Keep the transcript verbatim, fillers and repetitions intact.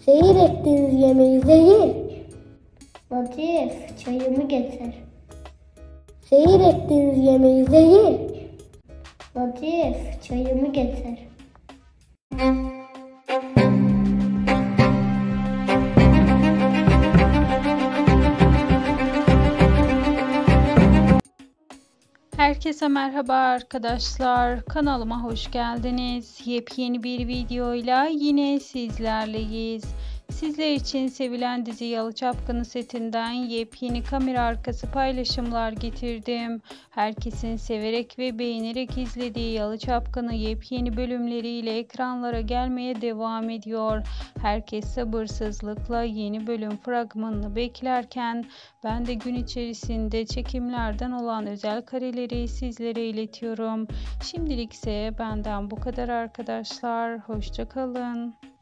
Seyir ettiğiniz yemeği zehir. Latif, çayımı getir. Seyir ettiğiniz yemeği zehir. Latif, çayımı getir. Herkese merhaba arkadaşlar, kanalıma hoş geldiniz. Yepyeni bir videoyla yine sizlerleyiz. Sizler için sevilen dizi Yalı Çapkını setinden yepyeni kamera arkası paylaşımlar getirdim. Herkesin severek ve beğenerek izlediği Yalı Çapkını yepyeni bölümleriyle ekranlara gelmeye devam ediyor. Herkes sabırsızlıkla yeni bölüm fragmanını beklerken ben de gün içerisinde çekimlerden olan özel kareleri sizlere iletiyorum. Şimdilik ise benden bu kadar arkadaşlar. Hoşça kalın.